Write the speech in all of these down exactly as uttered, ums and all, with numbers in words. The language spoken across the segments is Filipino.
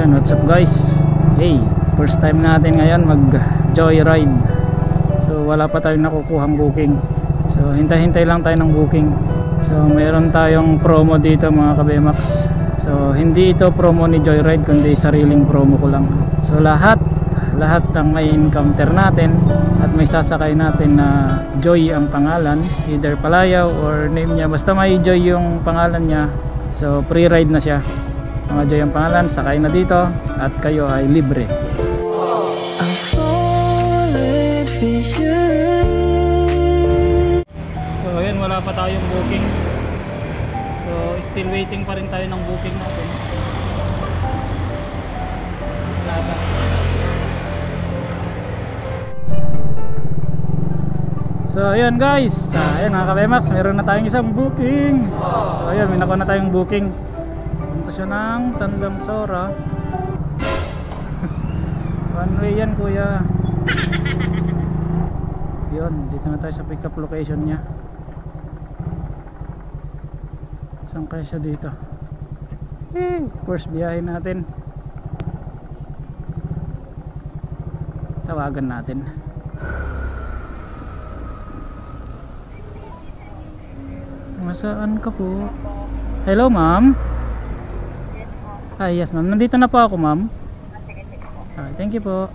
Ayan, what's up guys? Hey, first time natin ngayon mag joyride. So wala pa tayong nakukuhang booking. So hintay-hintay lang tayo ng booking. So mayroon tayong promo dito mga ka-Bemax. So hindi ito promo ni Joyride kundi sariling promo ko lang. So lahat lahat ng may encounter natin at may sasakay natin na Joy ang pangalan, either Palayaw or name niya, basta may Joy yung pangalan niya, so free ride na siya. Mga Joy ang pangalan, sakay na dito at kayo ay libre. So ayun, wala pa tayong booking. So still waiting pa rin tayo ng booking natin. Wala pa. So ayan guys, ah, ayan mga ka-Bemax, meron na tayong isang booking. So ayan, may nakuha na tayong booking. Punta siya ng Tandang Sora. One way yan kuya. Yun, dito na tayo sa pick up location niya. Saan kaya siya dito? Eh, first biyahe natin. Tawagan natin. Masaan ka po? Hello ma'am. Ah yes ma'am, nandito na po ako ma'am. Ah, thank you po.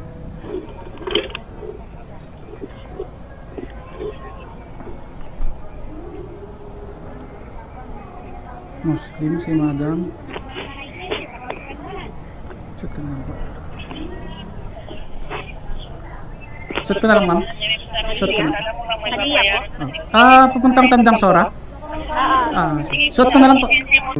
Muslim si madam. Chat ka na lang po. Chat ka na lang ma'am. Chat ka na. Ah, pupuntang Tandang Sora? Ah, suot ko na lang po.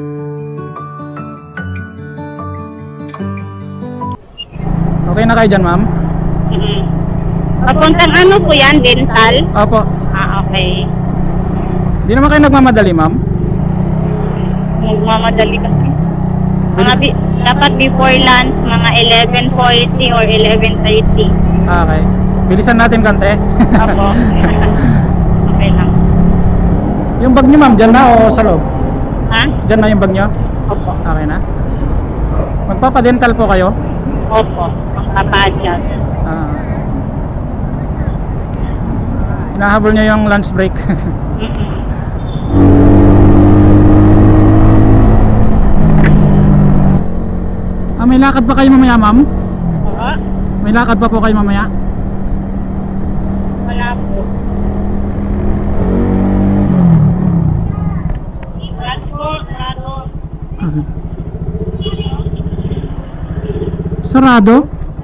Okay na kayo dyan, ma'am? Mm-hmm. Papuntang ano po yan? Dental? Opo. Ah, okay. Di naman kayo nagmamadali, ma'am? Nagmamadali kasi. Mga bi dapat before lunch, mga eleven forty or eleven thirty. Ah, okay. Bilisan natin kante. Opo. Okay lang. Yung bag niyo ma'am, dyan na o sa loob? Ha? Dyan na yung bag niyo? Opo. Okay na. Magpapadental po kayo? Opo. Magpapadyan. Ah. Hinahabol niyo yung lunch break. Mm-mm. Ah, may lakad pa kayo mamaya ma'am? Oo. May lakad pa po kayo mamaya? Wala po. Sarado?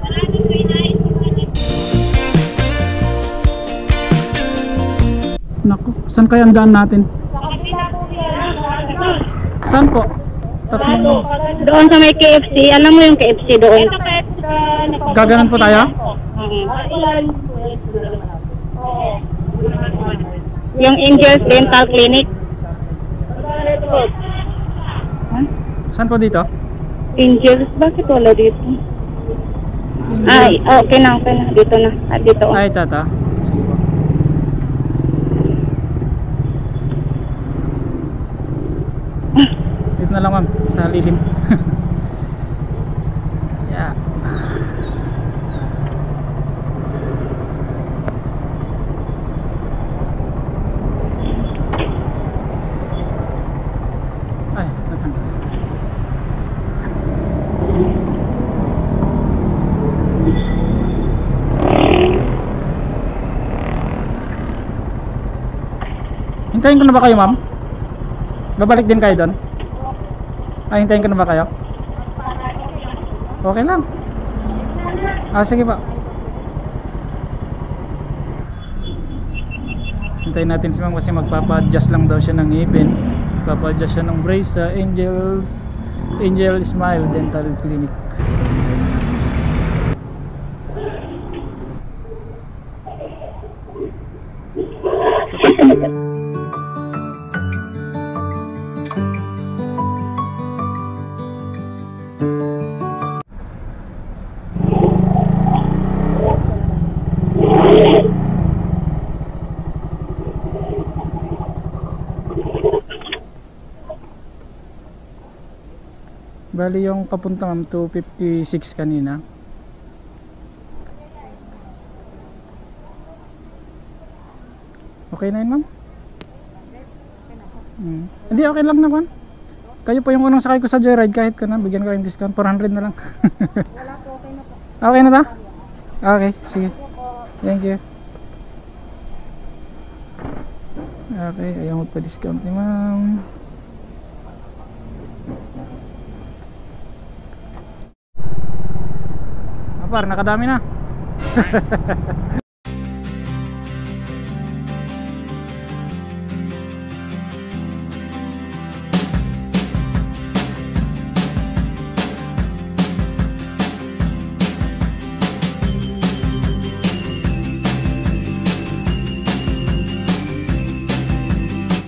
Naku, saan kaya ang daan natin? Saan po? Tatlong. Doon sa may K F C, alam mo yung K F C doon? Gaganan po tayo? Yung Angels Dental Clinic. Saan po dito? Angels, bakit wala dito? Ay, okay na, okay na. Dito na. Ah, dito. Ay, tata. Sige po. Dito na lang ma'am, sa lilim. Yeah. Ay, natanggal. Hintayin ko na ba kayo ma'am? Babalik din kayo doon? Ah, hintayin ko na ba kayo? Okay lang. Ah, sige pa. Hintayin natin si ma'am kasi magpapa-adjust lang daw siya ng ngipin. Magpapa-adjust siya ng brace sa Angels Angel Smile Dental Clinic. Bali yung papunta ma'am two fifty-six kanina. Okay na yun ma'am? Hmm. Hindi, okay lang naman. Kayo po yung unang sakay ko sa Joyride, kahit ko na, bigyan ko yung discount, four hundred na lang. Wala po, okay na po. Okay na ta? Okay, sige. Thank you. Okay, ayaw mo pa discount ni ma'am. Apar, nakadami na.